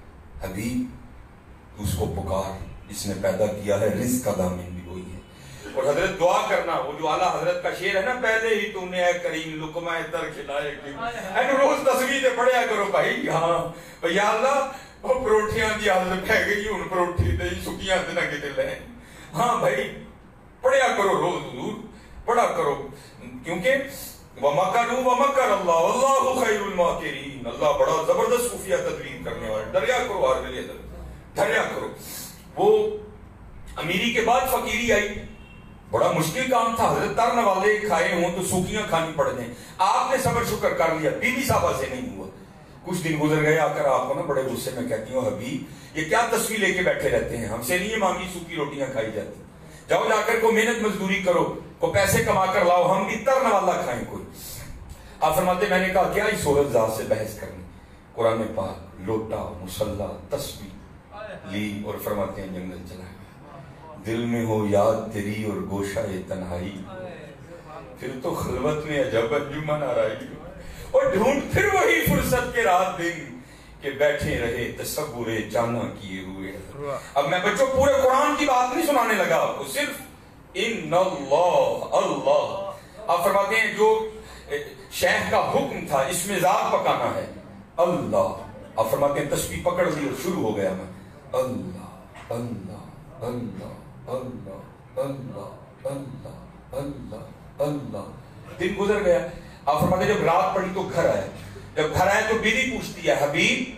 حبیب اس کو پکار, جس نے پیدا کیا ہے, رزق کا دامن بھی وہی ہے. اور حضرت دعا کرنا, وہ جو اعلیٰ حضرت کا شعر ہے نا, پہلے ہی تم نے اے کریم لقمہ تر کھلائے, اینو روز تصویریں پڑھیا کرو بھائی. ہاں یا اللہ وہ پروٹھیاں دی عادت پہ گئی, ہن پروٹھی تے سکیاں تے نہ کتے لے. ہاں بھائی پڑھیا کرو روز, حضور پڑھا کرو, کیونکہ وَمَكَرُوا وَمَكَرَ اللَّهُ وَاللَّهُ خَيْرُ الْمَاكِرِينَ, اللہ بڑا زبردست خفیہ تدبیر کرنے والا. ڈریا کرو ہر ویلے, ڈریا کرو. وہ امیری کے بعد فقیری آئی, بڑا مشکل کام تھا. حضرت ترن والے کھائے ہوں تو سوکیاں کھانی پڑ جائیں. آپ نے صبر شکر کر لیا, بیوی صاحبہ سے نہیں ہوا. کچھ دن گزر گئے, آ کر آپ کو نا بڑے غصے میں کہتی ہوں, حبیب یہ کیا تصویر لے کے بیٹھے رہتے ہیں, ہم سے نہیں یہ مانگی سوکھی روٹیاں کھائی جاتی, جاؤ جا کر کو محنت مزدوری کرو, کو پیسے کما کر لاؤ, ہم بھی ترن والا کھائیں کوئی. آپ فرماتے میں نے کہا کیا اس صورت ذات سے بحث کرنی, قرآن پاک, لوٹا, مصلا, تسبیح لی, اور فرماتے ہیں جنگل چلا گیا. دل میں ہو یاد تیری اور گوشہ تنہائی, پھر تو خلوت میں عجب انجمن آرائی, اور ڈھونڈ پھر وہی فرصت کے رات دن کہ بیٹھے رہے تصور جانا کیے ہوئے. اب میں بچوں پورے قرآن کی بات نہیں سنانے لگا, وہ صرف ان اللہ اللہ. آپ فرماتے ہیں جو شیخ کا حکم تھا اس میں ذات پکانا ہے, اللہ. آپ فرماتے ہیں تسبیح پکڑ لی اور شروع ہو گیا میں, اللہ اللہ اللہ اللہ اللہ اللہ اللہ اللہ. دن گزر گیا. آپ فرماتے ہیں جب رات پڑی تو گھر آئے, جب گھر آئے تو بیوی پوچھتی ہے, حبیب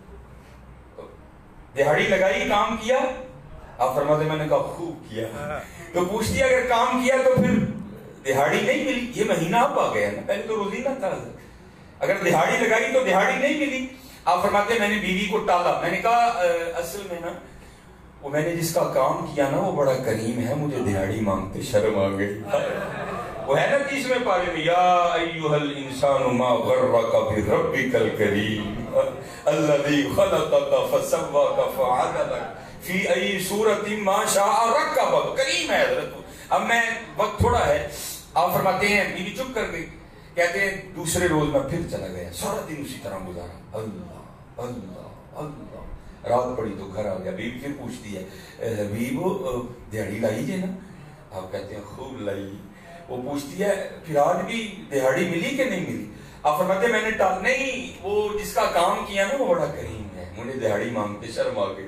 دہاڑی لگائی, کام کیا؟ آپ فرماتے میں نے کہا خوب کیا. تو پوچھتی ہے اگر کام کیا تو پھر دہاڑی نہیں ملی, یہ مہینہ اب آ گیا نا, پہلے تو روزینہ تھا, اگر دہاڑی لگائی تو دہاڑی نہیں ملی. آپ فرماتے میں نے بیوی کو ٹالا, میں نے کہا اصل میں نا وہ میں نے جس کا کام کیا نا وہ بڑا کریم ہے, مجھے دہاڑی مانگتے شرم آ گئی. وہ ہے نا 30ویں پارے میں, یا ایھا الانسان ما غرک بربک الکریم الذی خلقک فسواک فعدلک فی ای صورت ما شاء رکبک. کریم ہے حضرت. اب میں وقت تھوڑا ہے, آپ فرماتے ہیں بیوی چپ کر گئی. کہتے ہیں دوسرے روز میں پھر چلا گیا, سارا دن اسی طرح گزارا, اللہ اللہ اللہ. رات پڑی تو گھر آ گیا. بیوی پھر پوچھتی ہے, حبیب دہاڑی لائی جے نا؟ آپ کہتے ہیں خوب لائی. وہ پوچھتی ہے پھر آج بھی دہاڑی ملی کہ نہیں ملی؟ آپ فرماتے میں نے نہیں, وہ جس کا کام کیا نا وہ بڑا کریم ہے, مجھے دہاڑی مانگتے شرم آ گئی.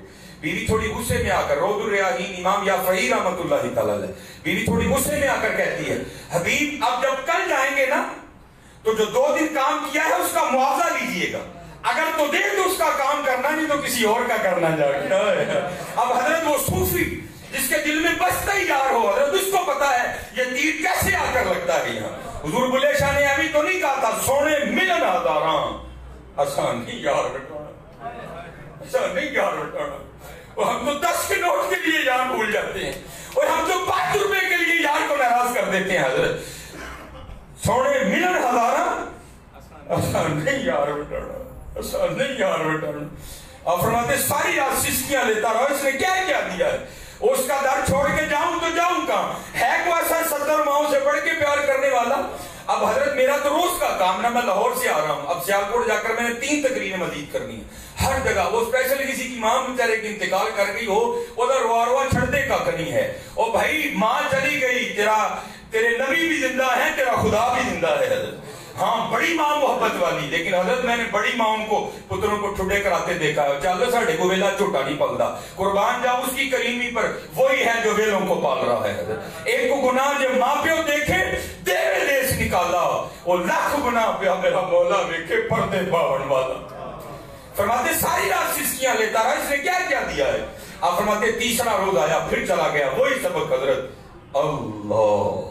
बीवी थोड़ी गुस्से में आकर, रौदुर रियाहीन इमाम याफई रहमतुल्लाह तआला अलैह, बीवी थोड़ी गुस्से में आकर कहती है, हबीब अब जब कल जाएंगे ना तो जो 2 दिन काम किया है उसका मुआवजा लीजिएगा, अगर तो दे तो उसका काम करना, नहीं तो किसी और का करना जाएगा। अब हजरत वो सूफी जिसके दिल में बसता ही यार हो, हजरत उसको पता है ये तीर कैसे आकर लगता है यहाँ। हुजूर बुल्ले शाह ने अभी तो नहीं कहा था सोने मिलन हजारा, आसान नहीं यार बटाना, आसान नहीं यार बटाना। और हम तो 10 के नोट के लिए यार भूल जाते हैं, और हम तो 5 रुपए के लिए यार को नाराज कर देते हैं। हजरत सोने मिलन हजारा, आसान नहीं यार बटाना, आसान नहीं यार बटाना। आप फरमाते सारी रात सिस्कियां लेता रहा, इसने क्या क्या दिया है, उसका दर छोड़ के जाऊं तो जाऊं कहां, है को ऐसा 70 माओं से बढ़ के प्यार करने वाला। अब हजरत मेरा तो रोज का काम ना, मैं लाहौर से आ रहा हूं, अब सियालकोट जाकर मैंने 3 तकरीरें मजीद करनी है हर जगह। वो स्पेशल किसी की मां बेचारे की इंतकाल कर गई हो, उधर रोआ छड़ते का कनी है। और भाई मां चली गई, तेरे नबी भी जिंदा है, तेरा खुदा भी जिंदा है। हाँ बड़ी मां मोहब्बत वाली, लेकिन हजरत मैंने बड़ी माओं को पुत्रों को ठुडे कराते देखा है। चलो साढ़े को वेला झोटा नहीं पलता, कुर्बान जाओ उसकी करीमी पर, वही है जो वेलों को पाल रहा है। हजरत एक को गुनाह जब माँ प्यो देखे देवे देश निकाला, और लाख गुनाह पे मेरा मौला देखे पर्दे पावन वाला। फरमाते सारी रात सिस्कियां लेता रहा, इसने क्या क्या दिया है। आप फरमाते तीसरा रोज आया, फिर चला गया, वही सबक हजरत अल्लाह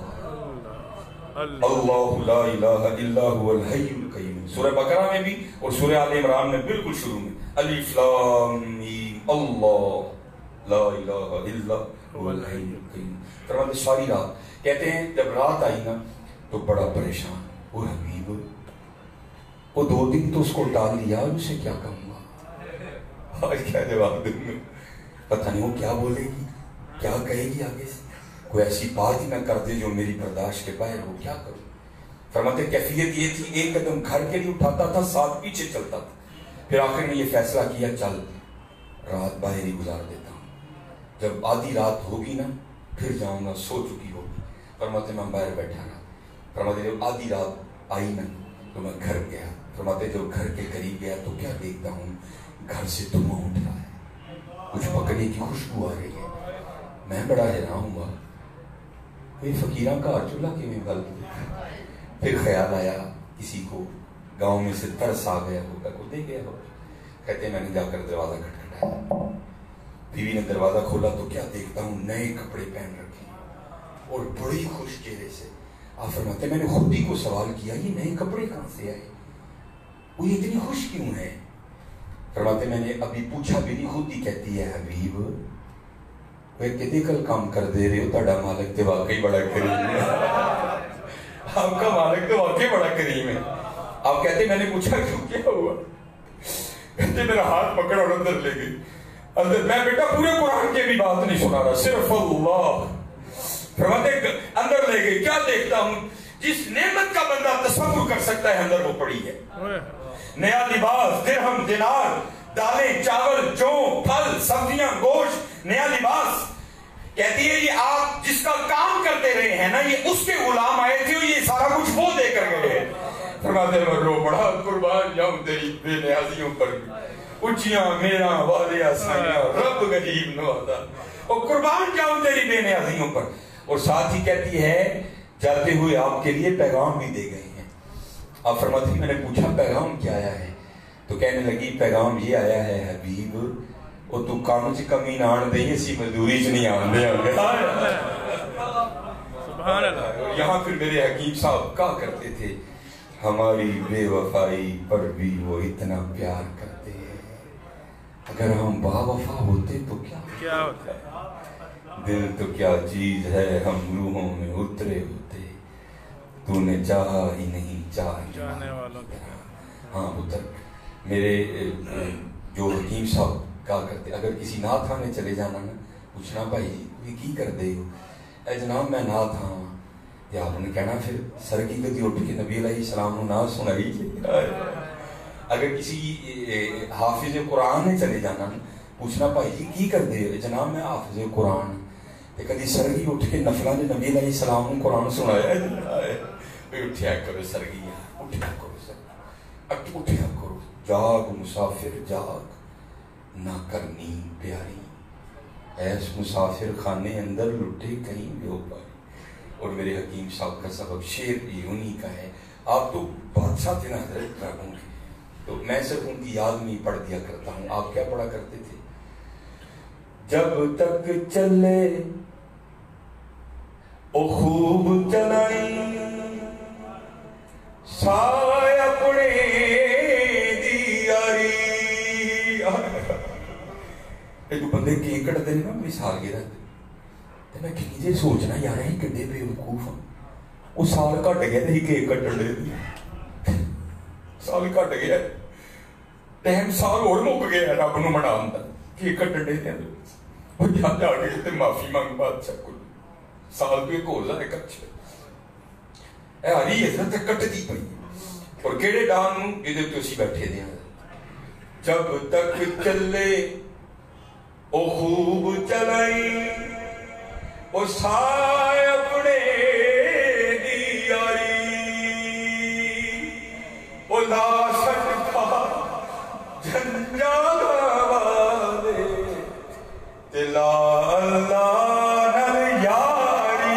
अल्लाहु ला इलाहा इल्ला हुवल हय्युल कय्यूम। सूरह बकरा में भी और सूरह आल इमरान में बिल्कुल शुरू में अलिफ लाम मीम अल्लाह ला इलाहा इल्ला हुवल हय्युल कय्यूम। फरमाते सारी रात, कहते हैं जब रात आई ना तो बड़ा परेशान, वो हबीब वो 2 दिन तो उसको डाल दिया, उसे क्या कहूंगा, आज क्या जवाब दूंगा, पता नहीं वो क्या बोलेगी, क्या कहेगी आगे से, कोई ऐसी बात ही ना कर दे जो मेरी बर्दाश्त के बाहर हो, क्या करूं। फरमाते कैफियत ये थी, 1 कदम घर के लिए उठाता था, 7 पीछे चलता था। फिर आखिर में ये फैसला किया चल रात बाहर ही गुजार देता हूँ, जब आधी रात होगी ना फिर जाऊंगा, सो चुकी होगी। फरमाते मैं बाहर बैठा रहा, फरमाते जब आधी रात आई ना तो मैं घर गया। फरमाते जब घर के करीब गया तो क्या देखता हूँ, घर से धुआं उठ रहा है, कुछ पकने की खुशबू आ रही है। मैं बड़ा हैरान हुआ, ये फकीरा का चूल्हा किवें गल। फिर ख्याल आया किसी को गांव में से तरस आ गया होगा, को दे गया होगा। कहते मैंने जाकर दरवाजा खटखटाया, बीवी ने दरवाजा खोला तो क्या देखता हूँ नए कपड़े पहन रखे और बड़ी खुश चेहरे से। आप फरमाते मैंने खुद ही को सवाल किया ये नए कपड़े कहां से आए, वो इतनी खुश क्यों है। फरमाते मैंने अभी पूछा भी नहीं, खुद ही कहती है हबीब वे कितने कल काम कर दे रहे हो, ਤੁਹਾਡਾ मालिक तो वाकई बड़ा करीम है, आपका मालिक तो वाकई बड़ा करीम है। आप कहते मैंने पूछा क्यों क्या हुआ, कहते मेरा हाथ पकड़ और अंदर ले गई। अंदर मैं बेटा पूरे कुरान के भी बात नहीं सुना रहा, सिर्फ अल्लाह। फरमाते अंदर ले गई, क्या देखता हूँ जिस नेमत का बंदा तसव्वुर कर सकता है अंदर वो पड़ी है। नया लिबास, दिरहम, दिनार, दालें, चावल, जौ, फल, सब्जियां, गोश्त, नया लिबास। कहती है ये आप जिसका काम करते रहे हैं ना, ये उसके गुलाम आए थे, ये सारा कुछ वो देकर गए। फरमाते मैं रो बड़ा कुर्बान जाऊं तेरी बेनियाजियों पर, उचियां मेरा वालिया साया रब गरीब नवाजा, और कुर्बान जाऊं तेरी बेनियाजियों पर। और साथ ही कहती है जाते हुए आपके लिए पैगाम भी दे गए हैं। आप फरमाती मैंने पूछा पैगाम क्या आया है, तो कहने लगी पैगाम ये आया है हबीब वो तू काम च कमी ना आन दे, इसी मजदूरी च नहीं आन दे। सुभान अल्लाह। यहाँ फिर मेरे हकीम साहब क्या करते थे, हमारी बेवफाई पर भी वो इतना प्यार करते हैं, अगर हम बावफा होते तो क्या होता है। दिल तो क्या चीज है हम रूहों में उतरे होते, तूने चाहा ही नहीं चाहने वालों की तरह। हाँ पुत्र, मेरे जो हकीम साहब क्या करते, अगर किसी नाथ खाने चले जाना ना, पूछना भाई जी ये की कर दे हो, ए जनाब मैं नाथ हाँ, या आपने कहना फिर सरगी कदी उठ के नबी अलैहिस्सलाम को नाथ सुनाई। अगर किसी हाफिज कुरान ने चले जाना ना, पूछना भाई जी की कर दे हो, जनाब मैं हाफिज कुरान, ते कदी सरगी उठ के नफला ने नबी अलैहिस्सलाम को कुरान सुनाया। उठिया करो सरगी, उठिया करो सर, उठिया करो, जाग मुसाफिर जाग, نہ کرنی پیاری، ایس مسافر خانے اندر لٹے کہیں بھی ہو پائے. اور میرے حکیم صاحب کا سبق شعر یونی کا ہے. آپ تو بادشاہ تھے نا حضرت راگوں کے، تو میں صرف ان کی یاد میں پڑھ دیا کرتا ہوں. آپ کیا پڑھا کرتے تھے؟ جب تک چلے او خوب چلائی سائے اپنے دیاری. جو بندے کیک کٹتے ہیں نا اپنی سالگرہ تے میں کہیں جے سوچنا یار ہے کڈے بے وقوف ہاں. وہ سال کٹ گیا تے کیک کٹن دے، سال کٹ گیا ٹائم سال اور مک گیا رب نو مناون دا کیک کٹن دے. وہ جا کے تے معافی مانگ بادشاہ کو سال تو ایک ہور ذرا کچھ اے ہری عزت کٹدی پئی. اور کیڑے ڈان نو اے دے تے اسی بیٹھے دے. جب تک چلے او خوب چلائی او سائے اپنے دیاری. او لا سکتا جنجال والے لا اللہ نل یاری.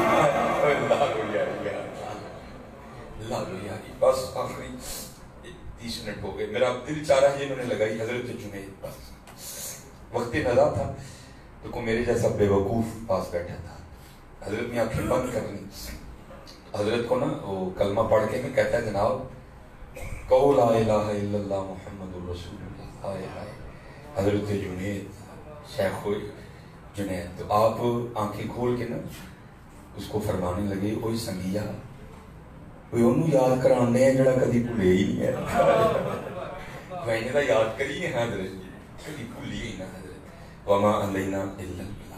اللہ یاری. بس آخری 30 منٹ ہو گئے. میرا دل چاہ رہا ہے انہوں نے لگائی حضرت جنید. بس وقت نظر تھا تو کوئی میرے جیسا بے وقوف پاس بیٹھا تھا. حضرت نے آنکھیں بند کرنی. حضرت کو نا وہ کلمہ پڑھ کے میں کہتا ہے جناب کہو لا الہ الا اللہ محمد الرسول اللہ. ہائے ہائے حضرت جنید شیخ جنید. تو آپ آنکھیں کھول کے نا اس کو فرمانے لگے اوئی سنگیا کوئی انہوں یاد کرانے ہیں جڑا کدی بھولے ہی نہیں ہے. میں نے یاد کریے حضرت کدی بھولی ہی نہ حضرت. وما علینا الا